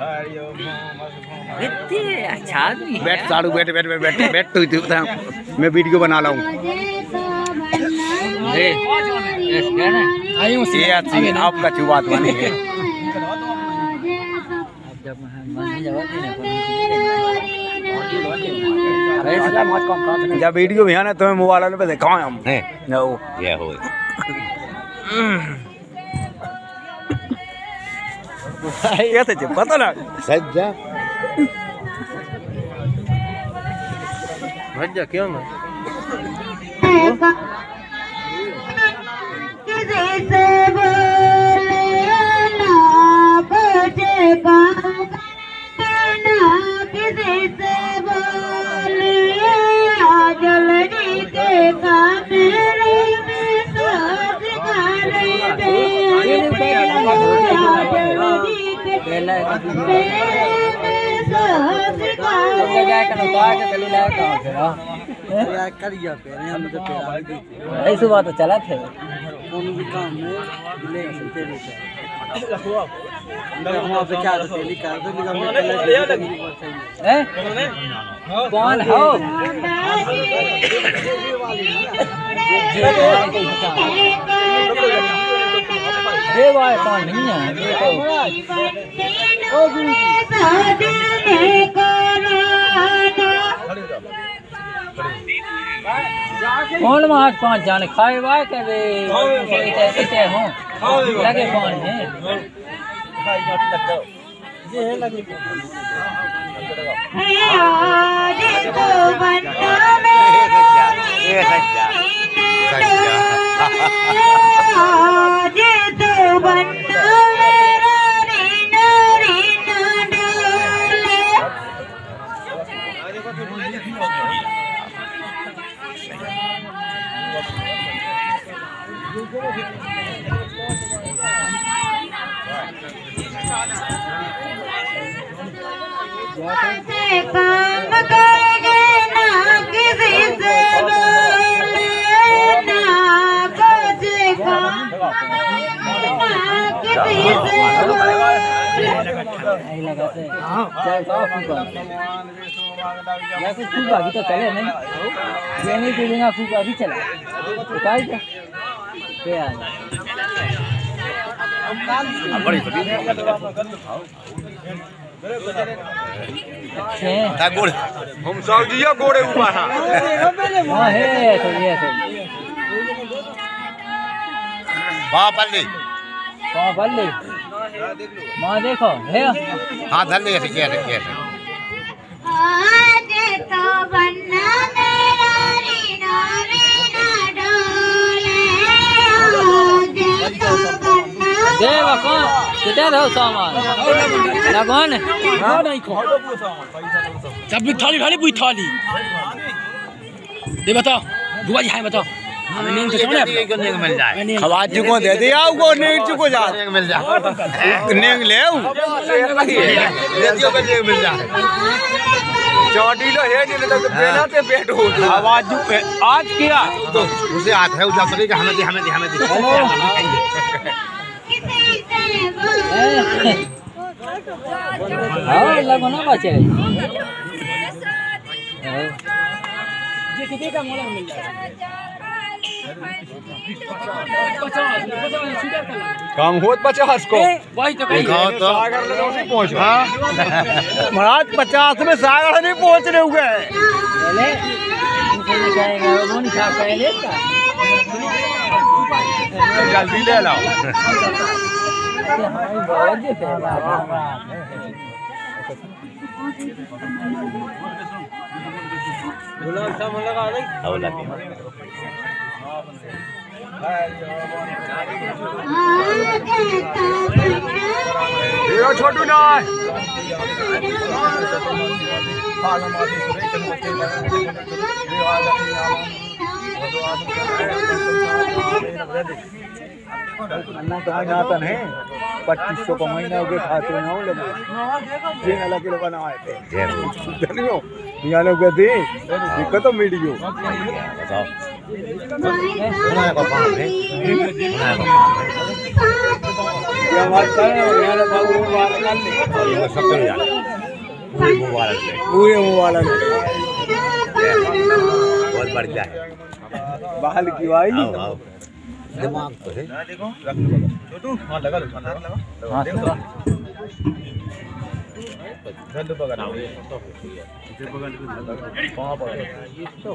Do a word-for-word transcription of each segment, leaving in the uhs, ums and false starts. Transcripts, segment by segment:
अच्छा आदमी बैठ साड़ू बैठ बैठ बैठ बैठ बैठ तो इतना मैं वीडियो बना लाऊं। ये अच्छी आपका चुबात वाली है। जब वीडियो भी है ना तुम्हें मोबाइल वाले पे दिखाओ हम ये हो ये तो पता ना सज्जा सज्जा क्यों ना ऐसी बात तो चला थे कौन हो ये भाई कौन नहीं है कौन वहाँ पाँच जाने खाए वाय करे इतने हों लगे कौन है काम करेंगे ना किसी से बोले ना कुछ काम ना किसी से या कुछ फूका भी तो चले नहीं ये नहीं चलेगा फूका भी चला क्या क्या हम सब जिया गोड़े ऊपर हां है तो ये तो वाह पल्ली वाह पल्ली मां देखो है हां धर ले ऐसे कैसे कैसे आज तो बन्ना मेरा रीना रीना डोले आज तो बन्ना देवा कौन किधर हो सामान लगन हां नहीं खो सब थाली थाली पूरी थाली दे बताओ बुआ जी है बताओ हमें नहीं तो सोने मिल जाए खवाज को दे दे आओ को नेग को जा मिल जाए नेग ले आओ दे दियो के नेग मिल जाए चौड़ी लो है नहीं तो बेना पे पेट हो खवाज पे आज किया तो उसे हाथ है उजा सके कि हमें दे हमें दे हमें दे हां लगो ना बचे ये कितने का मोला मिल जाए काम होत पचास को वही तो कहीं सागर ले नहीं पहुंच हां महाराज पचास में सागर नहीं पहुंच रहे हुए पहले उसे जाएगा वो नहीं खा पहले जल्दी ले लाओ गुलाब जामुन लगा नहीं आओ लगे ये छोटू ना अन्ना तो आता नहीं पच्चीस सौ का महीना हो गया खाते हैं लोग जिन अलग के लोग आए थे धनियो यहाँ लोग दी दिक्कत तो वीडियो बताओ बनाया का पान है बनाया का पान है पूरे मुबारक बहुत बढ़िया है बहाल की भाई दिमाग तो है छोटू हां लगा लो हां लगा गंद पकड़ इसे पकड़ कहां पर ये तो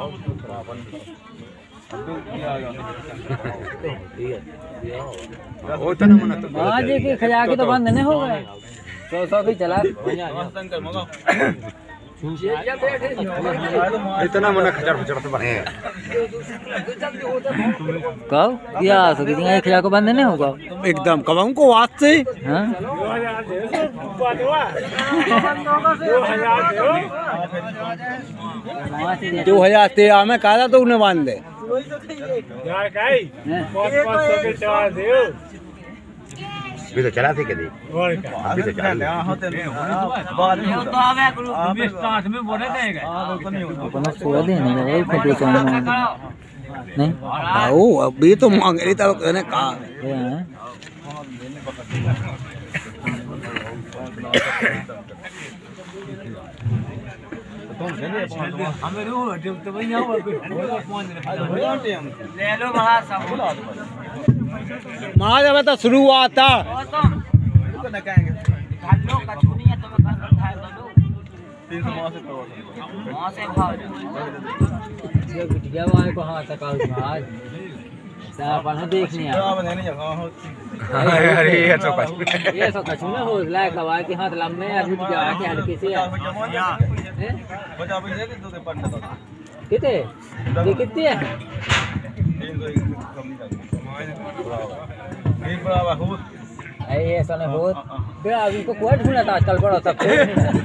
होता ना मना तो आज के खजा के तो बंद नहीं हो गए सौ सौ की चला इतना मना खचर खचर तो बने कब क्या सो कि खजा को बंद नहीं होगा एकदम कब हमको वास्ते हां दो हजार तेरह में कहा तो उन्हें बांध दे यार काई पाँच पाँच सौ के चला दियो भी तो चला थे कभी और क्या अभी तो चला तो आवे ग्रुप में स्टार्ट में बोले देगा अपन सोया दे नहीं वो फोटो चाहना नहीं आओ अभी तो मांग रही था कहने कहा हमें रो जब तो वही आओ ले लो बड़ा सब महाराज अब तो शुरुआत था ना कहेंगे घाटो कछुनिया तो मैं घर खाए दो तीन सौ से तो वहां से भाव ये बिटिया वाले को हां तक आज साहब ने देखने आ अरे ये तो कछ ये तो कछुना हो लायक दवा के हाथ लंबे अभी जा के हल्के से बचा भी दे दो पढ़ना कितने ये कितने है एक बड़ा हो ऐ ऐसा नहीं हो बे अभी को कोई ढूंढना था आजकल बड़ा सब तो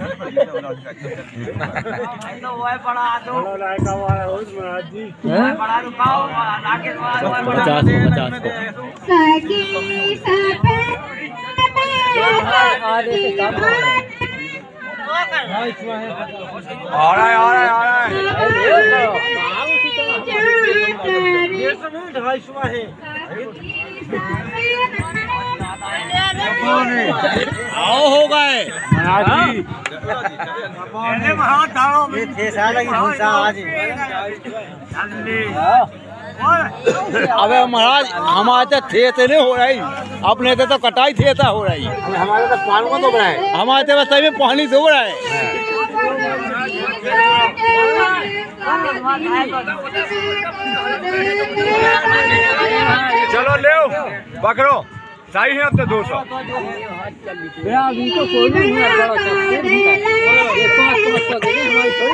वो है बड़ा दो लायका वाला हो महाराज जी बड़ा रुकाओ लाके पचास पचास को सखी सपने आधे से कम हो आ रहा है आ रहा है आ रहा है ये सब ढाई सौ है आओ हो गए महाराज जी एने महाराज डालो ये थे साला की भूसा आज जल्दी अबे महाराज हमारे थे थे नहीं हो रही अपने तो कटाई थे था हो रही हमारे तो पानी को तो बनाए हमारे तो बस में पानी दो रहा है चलो ले पकड़ो सही है अब तो दो सौ अभी तो कोई नहीं है बड़ा सब ये पाँच पाँच सौ के हमारी थोड़ी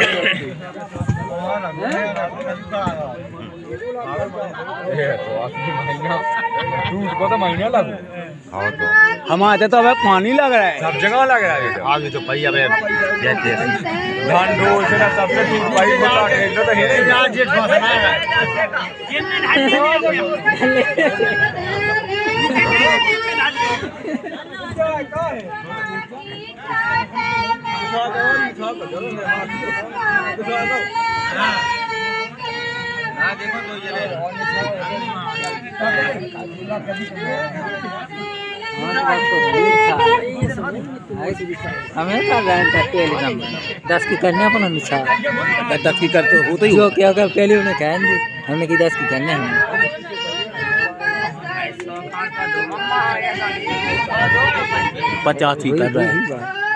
तो महीना लग हमारे तो अब पानी लग रहा है सब जगह लग रहा है आज तो भाई अब धान डोल से ना सबसे ठीक भाई बता के तो है नहीं आज ये फसना है देखो तो ये हमें कर रहे हैं पहले नंबर दस की करने अपन निशा दस की करते हो तो जो क्या कर पहले उन्हें कहेंगे हमने की दस की करने हैं पचास की कर रहे हैं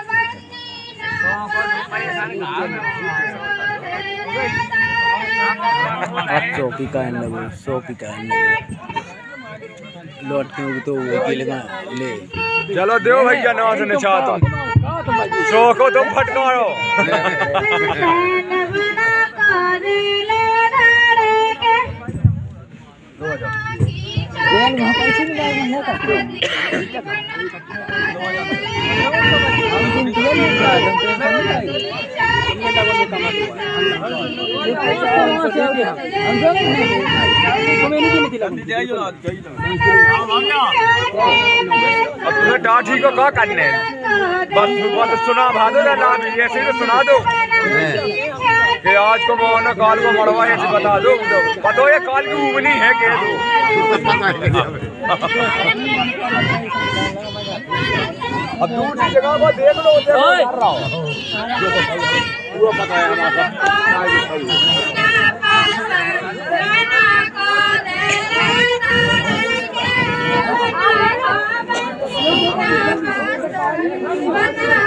सौ की कहने लगे सौ की कहने लगे लौट के तो वो की लगा ले चलो देव भैया नवा से निशात सौ को तुम फटकारो वहाँ पैसे नहीं है तुम्हें डाठी को क्या करने बस बस सुना भादो ना भी ऐसे तो सुना दो कि आज को मोहन काल को मरवा है बता दो पता ये काल की उबनी है के दो अब दूसरी जगह को देख लो कर रहा हो वो पता है हमारा Bye.